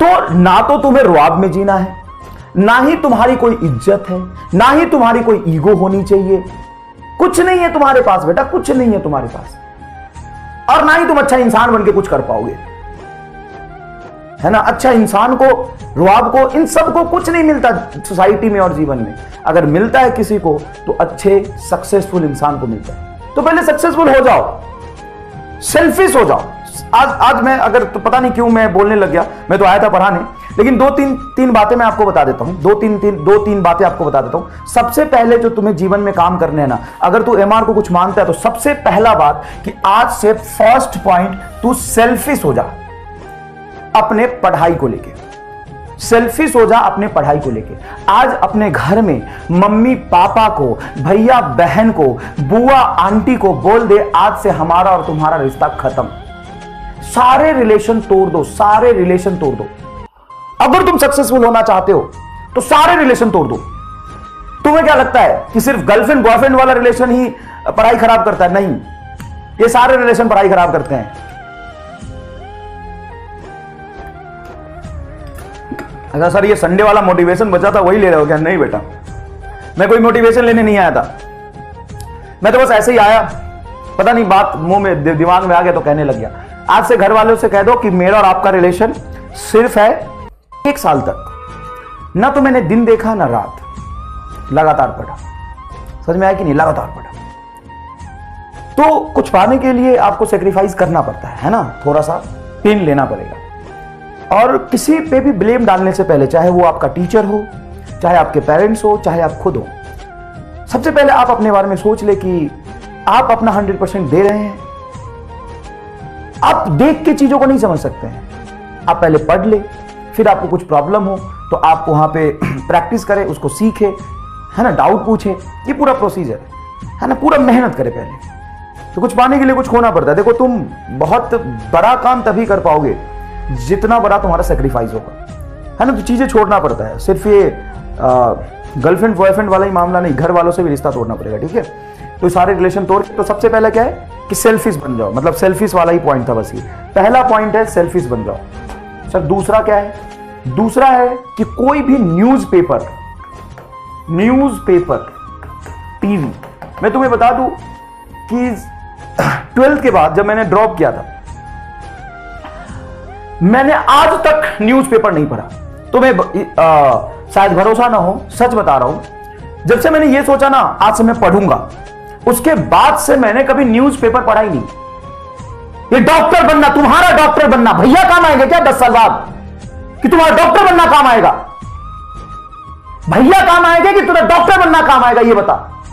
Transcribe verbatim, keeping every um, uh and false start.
तो ना तो तुम्हें रुआब में जीना है, ना ही तुम्हारी कोई इज्जत है, ना ही तुम्हारी कोई ईगो होनी चाहिए। कुछ नहीं है तुम्हारे पास बेटा, कुछ नहीं है तुम्हारे पास, और ना ही तुम अच्छा इंसान बन के कुछ कर पाओगे, है ना। अच्छा इंसान को, रुआब को, इन सब को कुछ नहीं मिलता सोसाइटी में और जीवन में। अगर मिलता है किसी को तो अच्छे सक्सेसफुल इंसान को मिलता है। तो पहले सक्सेसफुल हो जाओ, सेल्फिश हो जाओ। आज आज मैं अगर तो पता नहीं क्यों मैं बोलने लग गया, मैं तो आया था पढ़ाने, लेकिन दो तीन तीन बातें मैं आपको बता देता हूं, दो तीन तीन दो तीन बातें आपको बता देता हूं। सबसे पहले जो तुम्हें जीवन में काम करने हैं ना, अगर तू एमआर को कुछ मानता है तो सबसे पहला बात कि आज से फर्स्ट पॉइंट तू सेल्फिश हो जा अपने पढ़ाई को लेके। सेल्फिश हो जा अपने पढ़ाई को लेके। आज अपने घर में मम्मी पापा को, भैया बहन को, बुआ आंटी को बोल दे आज से हमारा और तुम्हारा रिश्ता खत्म। सारे रिलेशन तोड़ दो, सारे रिलेशन तोड़ दो। अगर तुम सक्सेसफुल होना चाहते हो तो सारे रिलेशन तोड़ दो। तुम्हें क्या लगता है कि सिर्फ गर्लफ्रेंड बॉयफ्रेंड वाला रिलेशन ही पढ़ाई खराब करता है? नहीं, ये सारे रिलेशन पढ़ाई खराब करते हैं। अगर सर ये संडे वाला मोटिवेशन बचा था वही ले रहे हो क्या? नहीं बेटा, मैं कोई मोटिवेशन लेने नहीं आया था, मैं तो बस ऐसे ही आया, पता नहीं बात मुंह में दिमाग में आ गया तो कहने लग गया। आज से घर वालों से कह दो कि मेरा और आपका रिलेशन सिर्फ है एक साल तक। ना तो मैंने दिन देखा ना रात, लगातार पढ़ा। समझ में आया कि नहीं? लगातार पढ़ा। तो कुछ पाने के लिए आपको सेक्रीफाइस करना पड़ता है, है ना, थोड़ा सा पेन लेना पड़ेगा। और किसी पे भी ब्लेम डालने से पहले, चाहे वो आपका टीचर हो, चाहे आपके पेरेंट्स हो, चाहे आप खुद हो, सबसे पहले आप अपने बारे में सोच ले कि आप अपना हंड्रेड परसेंट दे रहे हैं। आप देख के चीजों को नहीं समझ सकते हैं। आप पहले पढ़ ले, फिर आपको कुछ प्रॉब्लम हो तो आप वहां पे प्रैक्टिस करें, उसको सीखे, है ना, डाउट पूछे। ये पूरा प्रोसीजर है ना, पूरा मेहनत करें पहले। तो कुछ पाने के लिए कुछ खोना पड़ता है। देखो, तुम बहुत बड़ा काम तभी कर पाओगे जितना बड़ा तुम्हारा सेक्रीफाइस होगा, है ना। तो चीजें छोड़ना पड़ता है। सिर्फ ये गर्लफ्रेंड बॉयफ्रेंड वाला ही मामला नहीं, घर वालों से भी रिश्ता तोड़ना पड़ेगा, ठीक है। तो सारे रिलेशन तोड़, तो सबसे पहले क्या है कि सेल्फिश बन जाओ। मतलब सेल्फिश वाला ही पॉइंट था बस, ये पहला पॉइंट है, सेल्फिश बन जाओ। सर दूसरा क्या है? दूसरा है कि कोई भी न्यूज़पेपर न्यूज़पेपर टीवी, मैं तुम्हें बता दूं कि ट्वेल्थ के बाद जब मैंने ड्रॉप किया था, मैंने आज तक न्यूज़पेपर नहीं पढ़ा। तुम्हें शायद भरोसा ना हो, सच बता रहा हूं। जब से मैंने ये सोचा ना आज से मैं पढ़ूंगा, उसके बाद से मैंने कभी न्यूज़पेपर पढ़ा ही नहीं। ये डॉक्टर बनना, तुम्हारा डॉक्टर बनना भैया काम आएगा क्या दस साल बाद? कि तुम्हारा डॉक्टर बनना काम आएगा? भैया काम आएगा कि तुम्हारा डॉक्टर बनना काम आएगा? ये बता।